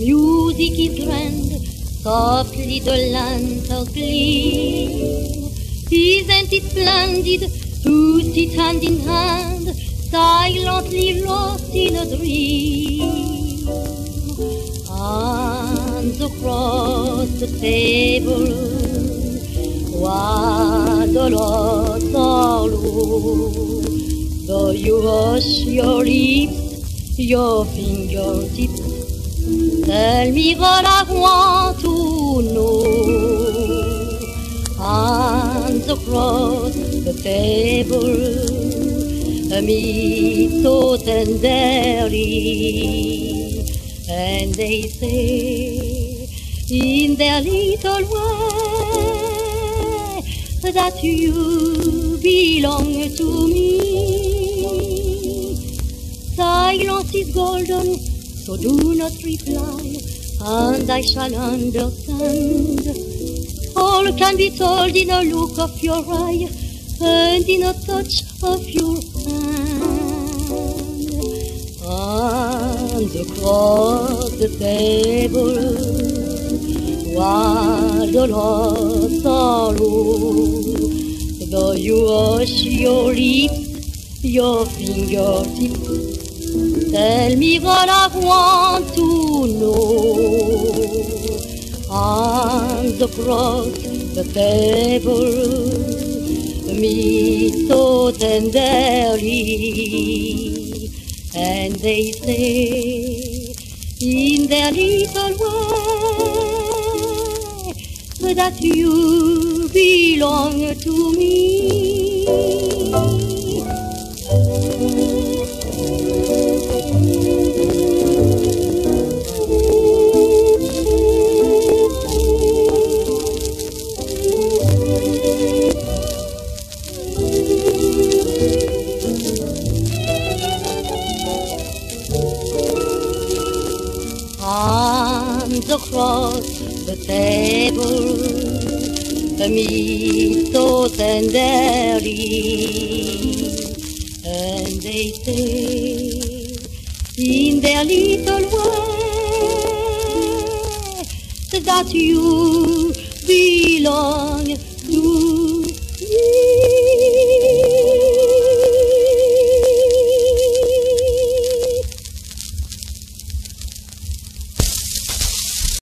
music is grand, softly the lanterns gleam. Isn't it splendid to sit hand in hand, silently lost in a dream? Hands across the table, what a lost sorrow. Though you hush your lips, your fingertips, tell me what I want to know. Hands across the table, meet so tenderly, and they say in their little way that you belong to me. Silence is golden, so do not reply, and I shall understand. All can be told in a look of your eye and in a touch of your hand. And across the table, what a lost sorrow. Though you hush your lips, your fingertips, tell me what I want to know. Hands across the table, meet so tenderly, and they say in their little way that you belong to me. Hands across the table, meet so tenderly, and they say in their little way that you belong to me.